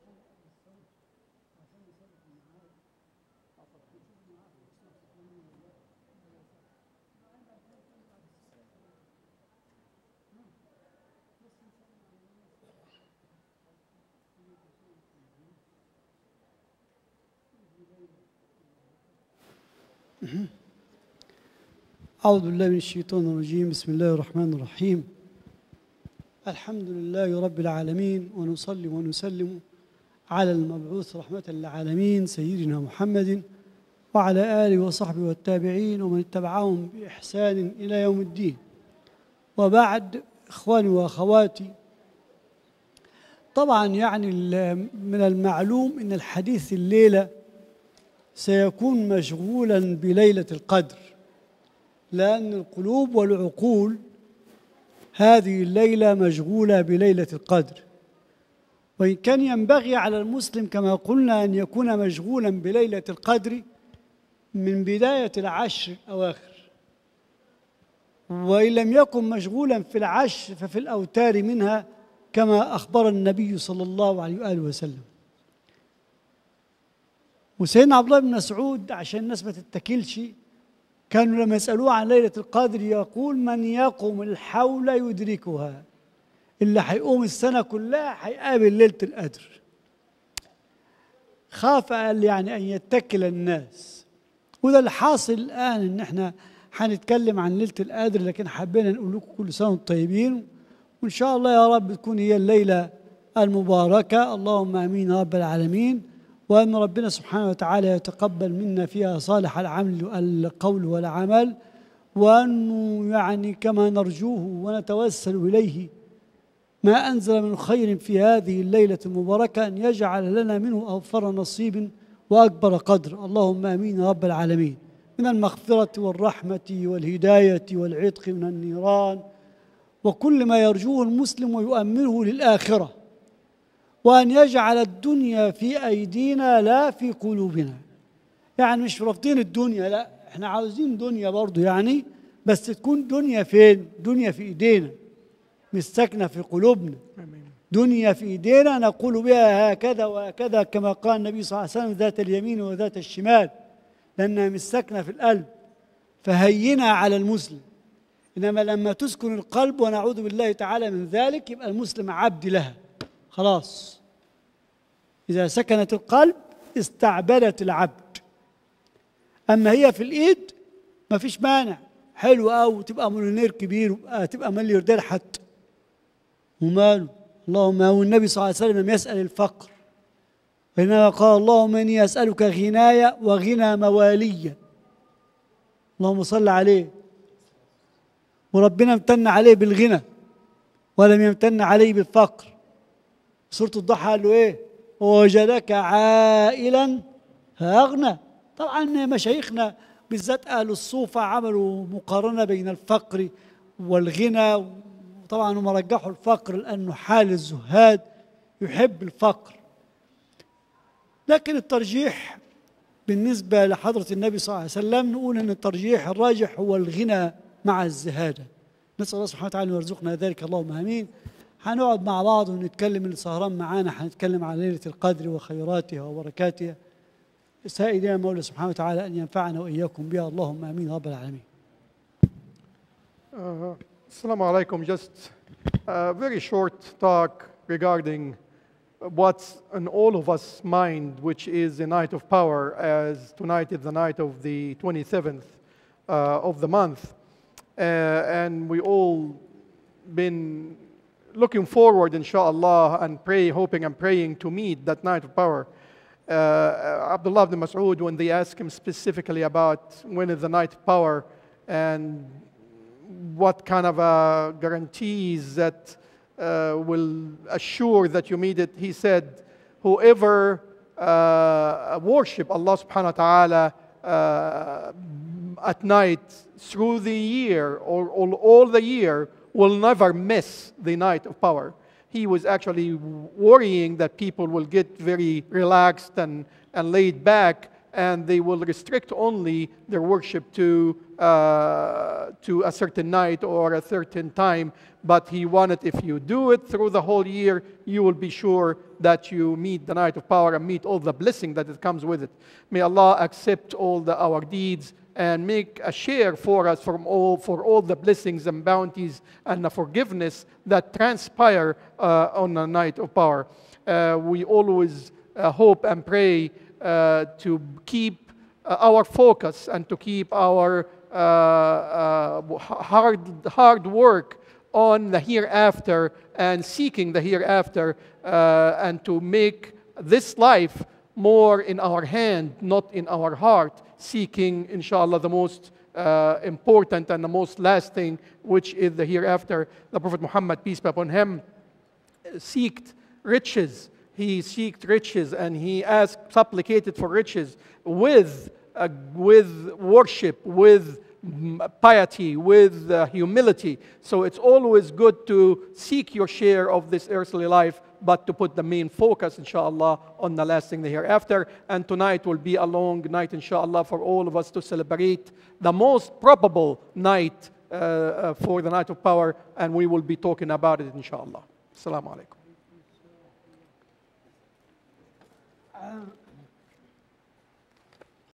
أعوذ بالله من الشيطان الرجيم. بسم الله الرحمن الرحيم. الحمد لله رب العالمين، ونصلي ونسلم على المبعوث رحمة للعالمين سيدنا محمد وعلى آله وصحبه والتابعين ومن اتبعهم بإحسان إلى يوم الدين. وبعد، إخواني وأخواتي، طبعا يعني من المعلوم أن الحديث الليلة سيكون مشغولا بليلة القدر، لأن القلوب والعقول هذه الليلة مشغولة بليلة القدر. وإن كان ينبغي على المسلم كما قلنا أن يكون مشغولا بليلة القدر من بداية العشر الأواخر، وإن لم يكن مشغولا في العشر ففي الأوتار منها، كما أخبر النبي صلى الله عليه وآله وسلم. وسيدنا عبد الله بن مسعود عشان الناس ما تتكلش، كانوا لما يسألوه عن ليلة القدر يقول: من يقوم الحول يدركها، اللي هيقوم السنة كلها هيقابل ليلة القدر. خاف قال يعني أن يتكل الناس، وده اللي حاصل الآن، إن احنا هنتكلم عن ليلة القدر، لكن حبينا نقول لكم كل سنة وانتم طيبين، وإن شاء الله يا رب تكون هي الليلة المباركة. اللهم آمين يا رب العالمين. وأن ربنا سبحانه وتعالى يتقبل منا فيها صالح القول والعمل، وأنه يعني كما نرجوه ونتوسل إليه ما أنزل من خير في هذه الليلة المباركة، أن يجعل لنا منه أوفر نصيب وأكبر قدر. اللهم آمين يا رب العالمين. من المغفرة والرحمة والهداية والعتق من النيران، وكل ما يرجوه المسلم ويؤمله للآخرة، وأن يجعل الدنيا في أيدينا لا في قلوبنا. يعني مش رافضين الدنيا، لا، احنا عاوزين دنيا برضو يعني، بس تكون دنيا فين؟ دنيا في إيدينا، مش ساكنة في قلوبنا. دنيا في إيدينا نقول بها هكذا وهكذا، كما قال النبي صلى الله عليه وسلم: ذات اليمين وذات الشمال، لأنها مش ساكنة في القلب فهينة على المسلم. إنما لما تسكن القلب، ونعوذ بالله تعالى من ذلك، يبقى المسلم عبد لها خلاص. إذا سكنت القلب استعبدت العبد. أما هي في الإيد ما فيش مانع، حلو أوي، تبقى مليونير كبير، تبقى ملياردير حتى، وماله. اللهم، هو النبي صلى الله عليه وسلم لم يسأل الفقر، إنما قال: اللهم إني أسألك غنايا وغنى مواليا. اللهم صل عليه. وربنا امتن عليه بالغنى ولم يمتن عليه بالفقر. سورة الضحى قال له إيه؟ ووجدك عائلا فأغنى. طبعا مشايخنا بالذات أهل الصوفة عملوا مقارنة بين الفقر والغنى، وطبعا هم رجحوا الفقر لأنه حال الزهاد يحب الفقر، لكن الترجيح بالنسبة لحضرة النبي صلى الله عليه وسلم نقول أن الترجيح الراجح هو الغنى مع الزهادة. نسأل الله سبحانه وتعالى أن يرزقنا ذلك، اللهم آمين. هنقعد مع بعض ونتكلم، اللي سهران معانا هنتكلم عن ليلة القدر وخيراتها وبركاتها، سائلين مولى سبحانه وتعالى أن ينفعنا وإياكم بها، اللهم آمين رب العالمين. Assalamu alaikum. Just a very short talk regarding what's in all of us mind, which is the night of power, as tonight is the night of the 27th of the month. And we all been looking forward, inshallah, and hoping and praying to meet that night of power. Abdullah ibn Mas'ud, when they asked him specifically about when is the night of power and what kind of guarantees that will assure that you meet it, he said, whoever worship Allah subhanahu wa ta'ala at night through the year or all the year will never miss the night of power. He was actually worrying that people will get very relaxed and laid back and they will restrict only their worship to a certain night or a certain time. But he wanted, if you do it through the whole year, you will be sure that you meet the night of power and meet all the blessing that it comes with it. May Allah accept all our deeds and make a share for us for all the blessings and bounties and the forgiveness that transpire on the night of power. We always hope and pray to keep our focus and to keep our hard work on the hereafter and seeking the hereafter, and to make this life more in our hand, not in our heart, seeking, inshallah, the most important and the most lasting, which is the hereafter. The Prophet Muhammad, peace be upon him, seeked riches. He seeked riches, and he supplicated for riches with worship, with piety, with humility. So it's always good to seek your share of this earthly life, but to put the main focus, inshallah, on the lasting, the hereafter. And tonight will be a long night, inshallah, for all of us to celebrate the most probable night for the night of power, and we will be talking about it, inshallah. Assalamu alaikum.